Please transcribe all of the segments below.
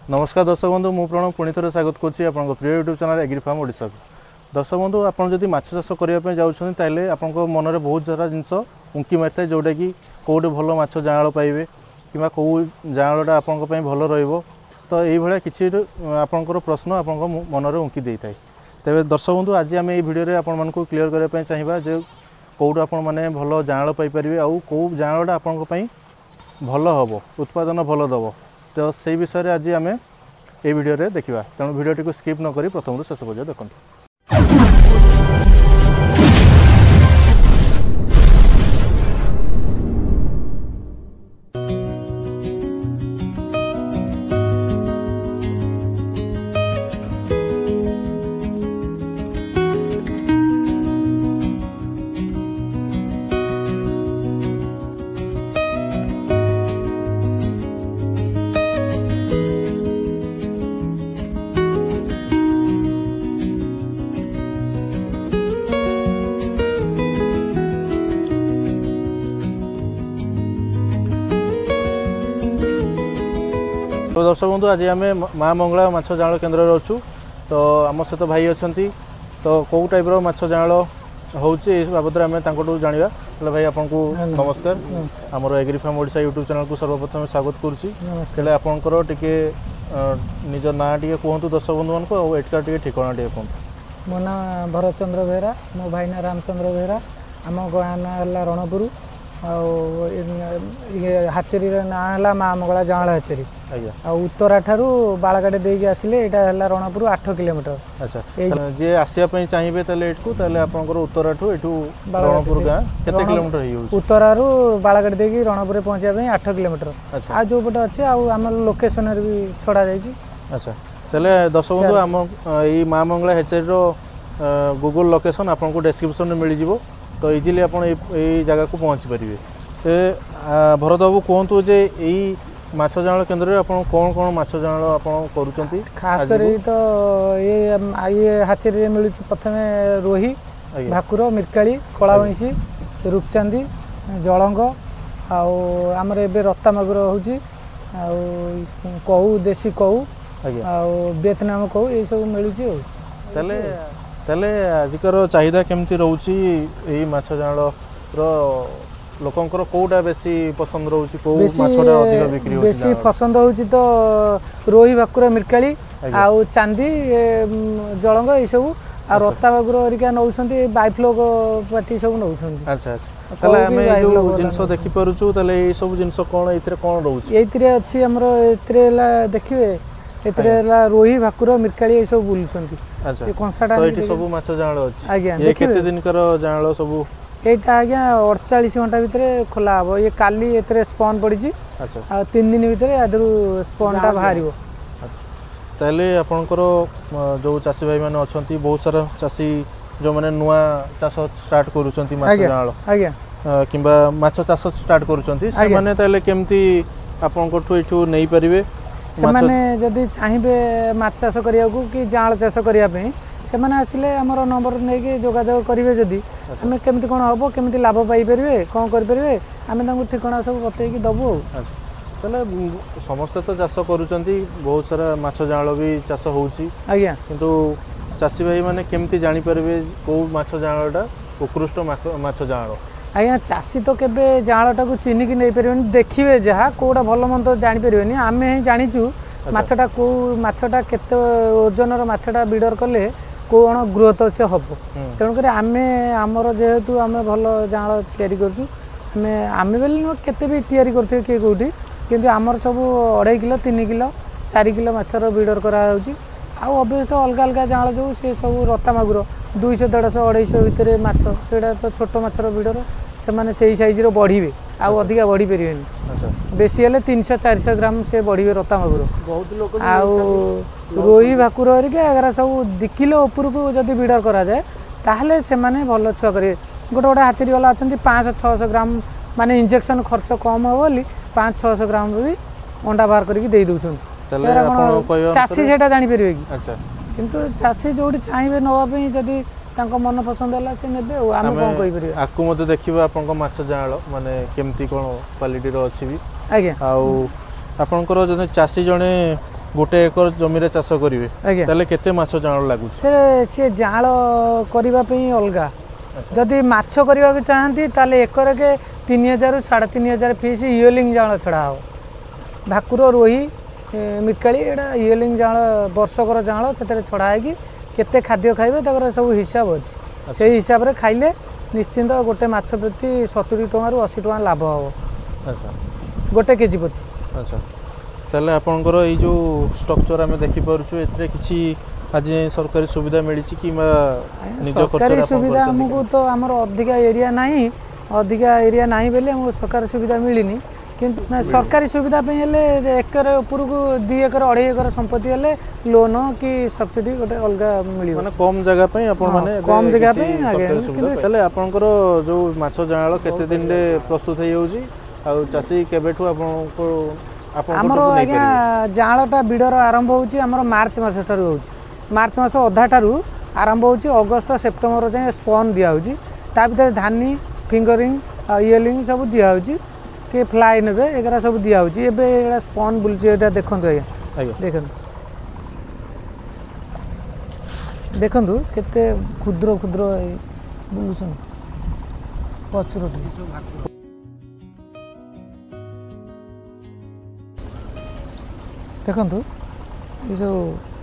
नमस्कार दर्शक बंधु मु प्रणव पुणी थे स्वागत करुँची आप प्रिय YouTube channel agri farm Odisha को। दर्शक बंधु आप जब माछ चाष करने जाते आप मन में बहुत सारा जिनस उंकी मारी था जोटा कि कौटे भल माछ जाँल पाइबे कि कौ जाँलटा आपंप भल तो ये किसी आपंकर प्रश्न आप मन में उंकी दे था। तेज दर्शक बंधु आज आम ये भिडियो आपको क्लीयर करने चाहिए जो कौट आप भल जाँल पाइपर आउ कौ जाँलटा आपंप भल हम उत्पादन भल दब तो से विषय आज आम ये भिडियो देखा तेणु भिडियो को स्किप न करी प्रथम शेष पर्यटन देखते। तो दर्शक बंधु आज आम माँ मंगला माछ जाँल केन्द्र अच्छु तो आम सहित भाई अच्छा तो कौ टाइप माछ जाँल होची बाबद आम जाना हेलो भाई आपको नमस्कार आमर agri farm Odisha YouTube channel को सर्वप्रथम स्वागत करुँची आपंकर टिके निज ना टे कहतु दर्शक बंधु मान को एटकार टे ठिकाना टे कहतु। मो ना भरत चंद्र बेहरा मो भाई ना रामचंद्र बेहरा आम गाँ ना है रणपुर हाचेरी ना है माँ मंगला जाँल हाचेरी उत्तरा ठारू बालाघाट देके आसिले यहाँ है रणपुर 8 किलोमीटर। अच्छा जे आसपा चाहिए आपंकर उत्तरा ठू रणपुर गाँ केते किलोमीटर हो उत्तरा बालाघाट देके रणपुर पहुँचापी 8 किलोमीटर। आ जो पटे अच्छे आम लोकेशन भी छड़ा जाइए। अच्छा तेल दर्शक बंधु आम ये Maa Mangala hatchery Google location आपको डिस्क्रिप्शन में मिल जाव तो इजिली आप जगह को पहुँची पारे। भरत बाबू कहतु जे यही माछ जाँल केन्द्र आप कौन कौन माछ जाँल आप करुँच खास कर तो ये हाचेरी मिलूँ प्रथम रोही भाकुर मिरकाली कला भैंसी रूपचांदी जलंग आमर एबे रत्ता मागुर होची कौ देशी कौ वियतनाम कौ ये सब मिलूँ। तेले आजिकार चाहिदा केमती रोची यही माछ जाँल लोकंकर कोटा बेसी पसंद रोची को माछटा अधिक बिक्री होची बेसी पसंद होची तो रोही भाकुर मिरकाली आउ चांदी जलंग ये सब आ रत्ता मागुर हरिका नौछंती बाइफ्लोक पार्टी सब नौछंती। अच्छा अच्छा तले हमें जो जिंस देखि परुछु तले ए सब जिंस कोन एथरे कोन रोची एथरे अछि हमरो एथरे ला देखिबे एथरे ला रोही भाकुर मिरकाली ये सब बुलछंती। अच्छा से कोनसाटा तो एठी सब माछ जाँल अछि आज्ञा ये केते दिन कर जाँल सब एटा आज्ञा 48 घंटा भितर खोला हबो ये काली एथरे स्पॉन पड़ी। अच्छा आ 3 दिन भितर आदरु स्पॉनटा बाहरिबो। अच्छा ताले आपनकर जो चासी भाई माने अछंती बहुत सारा चासी जो माने नुआ चाष स्टार्ट करूछंती माछ जाँल आज्ञा किंबा माछ चाष स्टार्ट करूछंती से माने ताले केमती आपनकठु एठु नै परिबे से माने जदी चाहिबे माछ चाष करिया को कि जाँल चाष करिया पे से माने आसिले हमर नंबर नै के जोगाजोग करिवे जदी हमें केमती कोन हबो केमती लाभ पाई परिबे कोन कर परिबे हमें तांको ठिकाना सब बतै कि दबो। अच्छा तले समस्त तो चाष करूछंती बहुत सारा माछ जाँल भी चाष होउची आज्ञा किंतु चासी भाई माने केमती जानि परिबे को माछ जाँलटा उत्कृष्ट माछ जाँल आज्ञा चाषी तो केबे जाँलटा को चिन्ह की नहीं परिबेनी देखिबे जहा कोडा भलो मन तो जानि परिबेनी आमे ही जानिचु माछटा को माछटा केते ओजनर माछटा बिडर कले कोण ग्रोथ से हम तेणुक आम आमर जेहेतु आम भल जाँल तैयारी करछु आमे बेले केते भी तैयारी करथे के कोठी किंतु आमर सब 2.5 किलो 3 किलो 4 किलो माछर बिडर करा होची आउ अबस्थ अलग अलग जाँल जो से सब रत्ता मागुर 200 150 250 भितर माछ सेटा तो छोट माछर बिडर से माने सही साइज रो बढ़िबे आउ अधिका बढ़ी परिबेनी। अच्छा बेसी हेले 300 400 ग्राम से बढ़िबे रत्ता मागुर बहुत लोक आउ रोही भाकुर हरिका अगर सब 2 किलो ऊपर को जदी बिडर करा जाए ताहले से माने भल छुआ करे गोटे गोटे हाचेरी वाला अछंती 500 600 ग्राम माने इंजेक्शन खर्च कम हो बोली 500 600 ग्राम भी अंडा बाहर करके दे दउछन चाषी से जानी पारे कि। अच्छा किंतु चाषी जो चाहिए नापी जदि मन पसंद है से ने आम कौन कहीपर आपको मत देखा आप जाँल माने केमती कौन क्वालिटी अच्छी भी आज्ञा आपणकर जब चाषी जड़े गोटे एकर जमी चाष करेंगे आज्ञा ताले केते माछ जाँल लगुच से जाल करने अलगा जदि माछ करने चाहती ताले एकर के 3000 ରୁ 3500 फीस इयलिंग जाल छड़ा हो भाकुर रोही मिकाली एटा इयलिंग जाल वर्षकर जाल से छड़ा है केते खाद्य खाइबे तकर सब हिसाब अच्छी से हिसाब रे खाइले निश्चिंत गोटे माछ प्रति 70 टଙ୍କା ରୁ 80 टଙ୍କା लाभ हो अच्छा गोटे केजी प्रति अच्छा ताले आपनकर ए जो स्ट्रक्चर आमे देखि परछु एतरे किछि आज सरकारी सुविधा मिली कि निज सरकारी सुविधा हमको तो आमर अधिका एरिया नहीं बेले हमको सरकारी सुविधा मिलनी किंतु सरकारी सुविधा पे हेले एकर ऊपर को 2 एकर 2.5 एकर संपत्ति हेले लोन कि सब्सिडी गोटे अलग मिली माने कम जगह पे अपन माने कम जगह पे सरकारी सुविधा हेले आपनकर जो माछ जाळ केते दिन रे प्रस्तुत हे होउची आ चासी केबेठु आपनको आमर आज्ञा जाळटा बिडर आरंभ होउची आमर मार्च मास ठारू होउची मार्च मास अधा ठारू आरंभ होउची अगस्त सेप्टेम्बर जाय स्पॉन दिया होउची ता भीतर धानी फिंगरिंग इयलिंग सब दिया होउची के फ्लाई नेबे एगरा सब दिया होउची एबे एरा स्पॉन बुलची एटा देखंतु आज्ञा देखंतु देखंतु केते क्षुद्र क्षुद्र बुलुछन पचरोटी देखंतु ये जो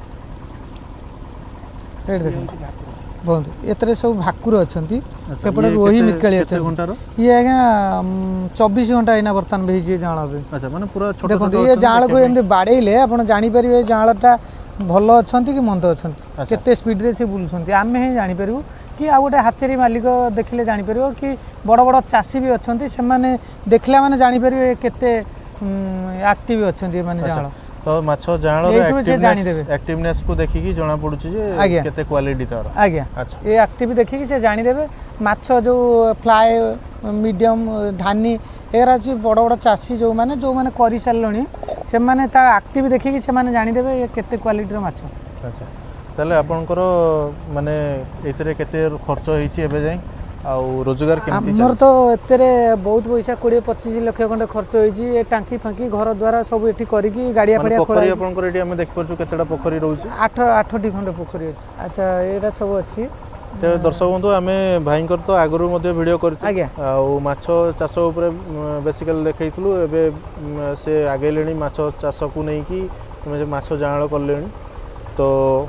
एट देखंतु बंधु एतरे सब भाकुर अछंती सेपटे रोही मिकाली अछंती ये आज्ञा 24 घंटा इना बर्तन भेजी जाळ बे अच्छा माने पूरा छोटा देखंतु ये जाळ को एंदे बाडेइले आपण जानि परिबे जाळटा भलो अछंती कि मंद अछंती केते स्पीड रे से बुलुछंती आमे हे जानि परिबो कि आ गोटे हाचेरी मालिक देखिले जानि परिबो कि बड़ बड़ चासी भी अछंती से माने देखला माने जानि परिबे केते एक्टिव अछंती माने जाळ तो माछ जाळ रो एक्टिवनेस को देखि कि जणा पडुची जे केते क्वालिटी तार आज्ञा अच्छा ये एक्टिव देखि कि से जानि देबे माछ जो फ्लाई मीडियम धानी एरा जे बड़ बड़ चासी जो माने करि सारलणी से माने ता एक्टिव देखि कि से माने जानि देबे ये केते क्वालिटी रो माछ अच्छा ताले आपनकर माने एतरे केते खर्च होईची एबे जाई आ रोजगार केमती हमर तो एतरे बहुत पैसा 20-25 लाख खंडे खर्च होईची ए टांकी फांकी घर द्वारा सब एठी करी कि गाड़िया पड़िया पोखरी आपनकर एठी हम देख परछु केतेडा पोखरी रहउची 8टी खंडे पोखरी अछि अच्छा एरा सब अछि ते दर्शक बंधु आमे भाईंकर तो आगरु मध्ये वीडियो करथि आ माछ चाष ऊपर बेसिकली देखैथलु एबे से आगेलेनी माछ चाष को नै कि माछ जाळ करलेनी तो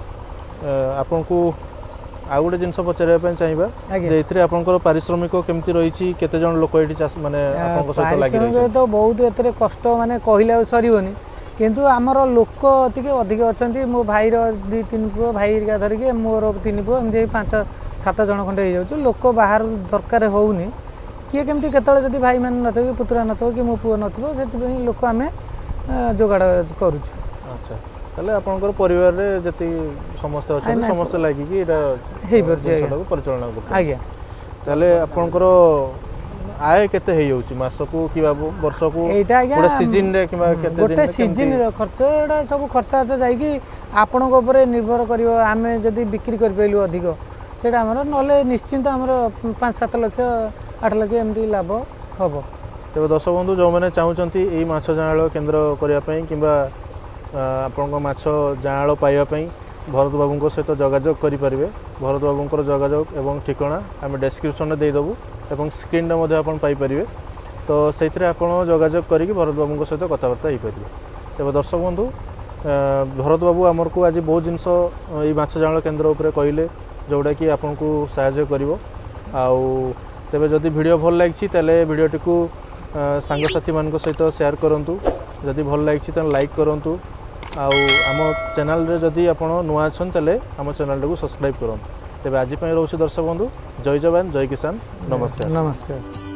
आपनको आ गोटे जिनस पचारे चाहिए जे आपनकर पारिश्रमिक केमती रही केते जन लोक एठी माने आपनको सहित लागि रही तो बहुत एतरे कष्ट माने कहिला सरीबनी किंतु आमर लोक तिके अधिक अछंती मो भाई रो 2-3 पुओ भाई का धर के मोर 3 पुओ हम जे 5-7 जन खंडे हो जाउ लोक बाहर दरकार होउनी किए केमती केतले जदी भाई मान नथबे पुत्रा नथबे कि मो पुओ नथबो सेति लोक आमे जोगाड़ करूछु अच्छा ताले आपनकर परिवार रे जति समस्त अछन समस्त लागि कि एटा हेई पर जे परिचालना करते आज्ञा ताले आपनकर आय केते हे होउची मास को कि वर्ष को गोटे सीजन रे किबा केते दिन गोटे सीजन रे खर्च एटा सब खर्च आसे जाई कि आपनक ऊपर निर्भर करियो आमे जदी बिक्री कर पेलु अधिक सेटा हमर नले निश्चिंत हमर 5-7 लाख 8 लाख एमडी लाभ हबो तबे दर्शक बंधु जो माने चाहुचंती एई माछ जाळ केंद्र करिया पई किबा आपन माछ जाळ पाइबा पई भरत बाबू सहित जोगाजोग करेंगे भरत बाबू जोगाजोग एवं ठिकाना आम डिस्क्रिप्शन दे देबू एवं स्क्रीन रे आप पाइपर तो से जोगाजोग करके भरत बाबू सहित कथबार्ता हो पारे तेज दर्शक बंधु भरत बाबू आमर को आज बहुत जिनस ये माछ जाळ केन्द्र उपर कहले जोटा कि आपन को साहाय्य करिवो आउ तेबे जदि वीडियो भल लागिछि ताले वीडियोटी को सांगसाथी मान सहित शेयर करंतु जदि भल लागिछि ताले लाइक करंतु आउ आम चैनल रे जदि आपण नुआ छन ताले आम चैनल को सब्सक्राइब करंतु तेबे आज पई रहउछि दर्शक बंधु जय जवान जय किसान नमस्कार।